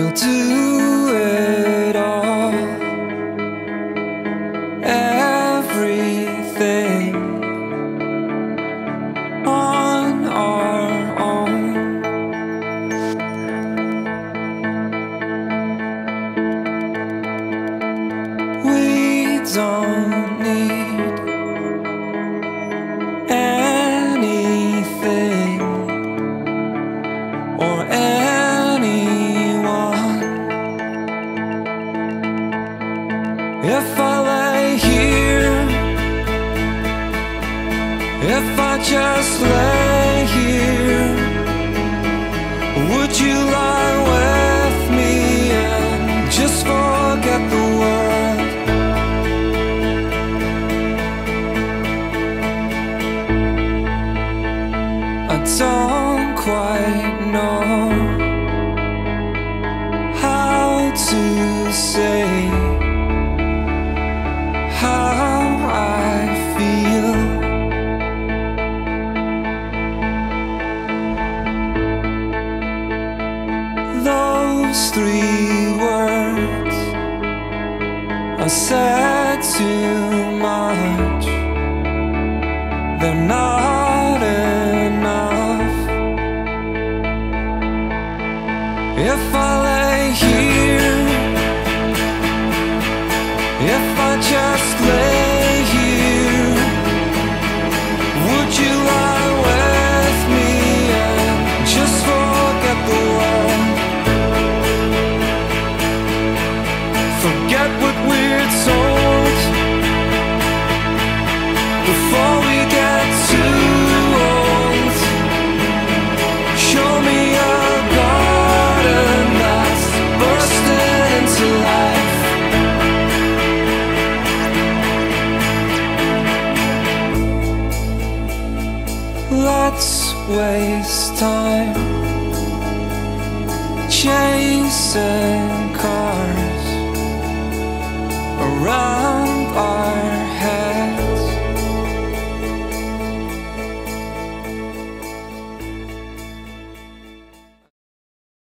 we'll do it all. Everything on our own. We don't need anything or anyone. If I lay here, if I just lay here, would you lie with me and just forget the world? I don't quite know how to say how I feel. Those 3 words are said too much. They're not enough. If I lay here, if I just lay here, would you lie with me and just forget the world? Forget what we're told before we get too old. Show me a garden that's bursting into life. Let's waste time chasing cars around